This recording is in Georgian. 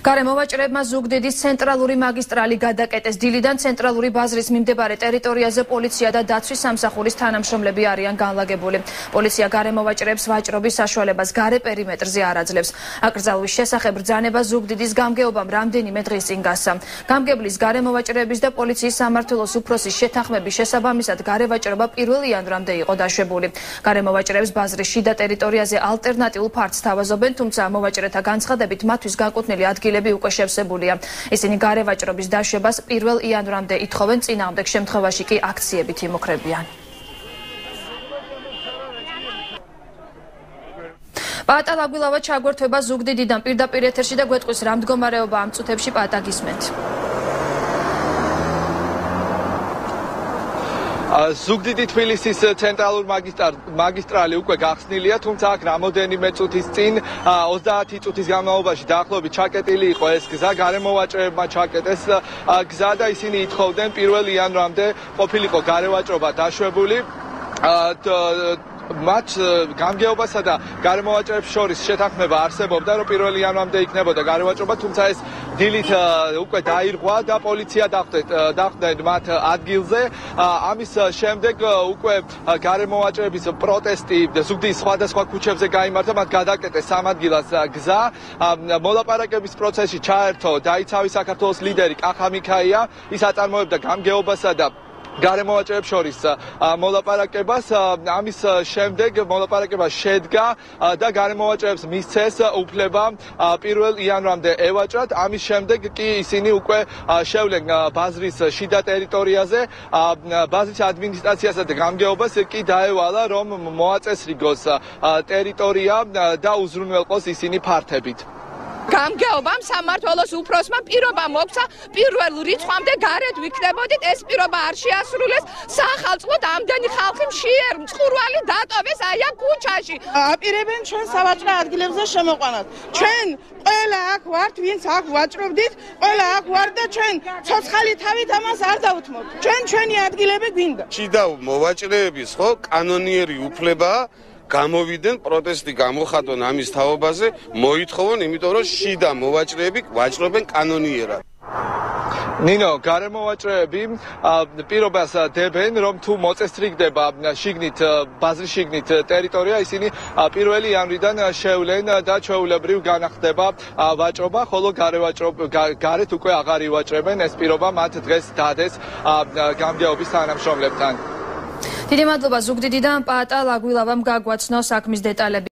გარემოვაჭრეებმა ზუგდიდის ცენტრალური მაგისტრალი გადაკეტეს. დილიდან ცენტრალური ბაზრის მიმდებარე ტერიტორიაზე პოლიცია და დაცვის სამსახურის თანამშრომლები არიან განლაგებული. პოლიცია გარემოვაჭრეებს ვაჭრობის საშუალებას გარე პერიმეტრზე არ აძლევს. აკრძალვის შესახებ ბრძანება ზუგდიდის გამგეობამ რამდენიმე დღის წინ გასცა. გამგებლის გარემოვაჭრეების და პოლიციის სამმართველოს უფროსის შეთანხმების შესაბამისად გარევაჭრობა 1 იანვრამდე იყო დაშვებული. გარემოვაჭრეებს ბაზრის შიდა ტერიტორიაზე ალტერნატიულ ფართს თავაზობენ, თუმცა მოვაჭრეთა განცხადებით მათთვის განკუთვნილი ადგილები უკვე შევსებულია. ისინი გარევაჭრობის დაშვებას 1 იანვრამდე ითხოვენ, წინააღმდეგ შემთხვევაში კი აქციებით იმუქრებიან. პაატა ლაგვილავა ჩაგვერთვება ზუგდიდიდან პირდაპირ ეთერში და გვეტყვის რა მდგომარეობა ამ წუთებში. პაატა, გისმენთ. ზუგდიდი თბილისის ცენტრალურ მაგისტრალი უკვე გახსნილია, თუმცა აქ რამოდენიმე წუთის წინ 30 წუთის განმავლობაში დაახლოებით ჩაკეტილი იყო ეს გზა. გარემოვაჭრეებმა ჩაკეტეს გზა და ისინი ითხოვდნენ 1 იანვრამდე ყოფილიყო გარევაჭრობა დაშვებული. მათ გამგეობასა და გარემოვაჭრეებს შორის შეთანხმება არსებობდა, რომ 1 იანვრამდე იქნებოდა გარევაჭრობა, თუმცა ეს დილით უკვე დაირღვა და პოლიცია დახვდნენ მათ ადგილზე. ამის შემდეგ უკვე გარემოვაჭრეების პროტესტი ზუგდიდის სხვადასხვა ქუჩებზე გაიმართა, მათ გადაკეტეს სამადგილას გზა. მოლაპარაკების პროცესში ჩაერთო დაიცავი საქართველოს ლიდერი კახა მიქაია. ის აწარმოებდა გამგეობასა და გარემოვაჭრეებს შორის მოლაპარაკებას. ამის შემდეგ მოლაპარაკება შედგა და გარემოვაჭრეებს მისცეს უფლება 1 იანვრამდე ევაჭრათ. ამის შემდეგ კი ისინი უკვე შევლენ ბაზრის შიდა ტერიტორიაზე. ბაზრის ადმინისტრაციასა და გამგეობას კი დაევალა, რომ მოაწესრიგოს ტერიტორია და უზრუნველყოს ისინი ფართებით. გამგეობამ სამმართველოს უფროსმა პირობა მოგცა 1 რიცხვამდე გარეთ ვიქნებოდით. ეს პირობა არ შეასრულეს. სახალხოდ ამდენი ხალხი მშიერ მწყურვალი დატოვეს აი ამ ქუჩაში. აპირებენ ჩვენ სავაჭრო ადგილებზე შემოყვანას. ჩვენ ყველა აქ ვართ, ვინც აქ ვაჭრობდით, ყველა აქ ვართ და ჩვენ ცოცხალი თავით ამას არ დავუთმობთ. ჩვენი ადგილები გვინდა. შიდა მოვაჭრეების ხო კანონიერი უფლება გამოვიდნენ, პროტესტი გამოხატონ ამის თაობაზე, მოითხოვონ, იმიტომ რომ შიდა მოვაჭრეები ვაჭრობენ კანონიერად. ნინო, გარემოვაჭრეები პირობას დებენ, რომ თუ მოწესრიგდება შიგნით ბაზრის შიგნით ტერიტორია, ისინი 1 იანვრიდან შევლენ და ჩვეულებრივ განახდება ვაჭრობა, ხოლო გარეთ უკვე აღარ ივაჭრებენ. ეს პირობა მათ დღეს დადეს გამგეობის თანამშრომლებთან. დიდი მადლობა ზუგდიდიდან პაატა ლაგვილავამ გაგვაცნო საქმის დეტალები.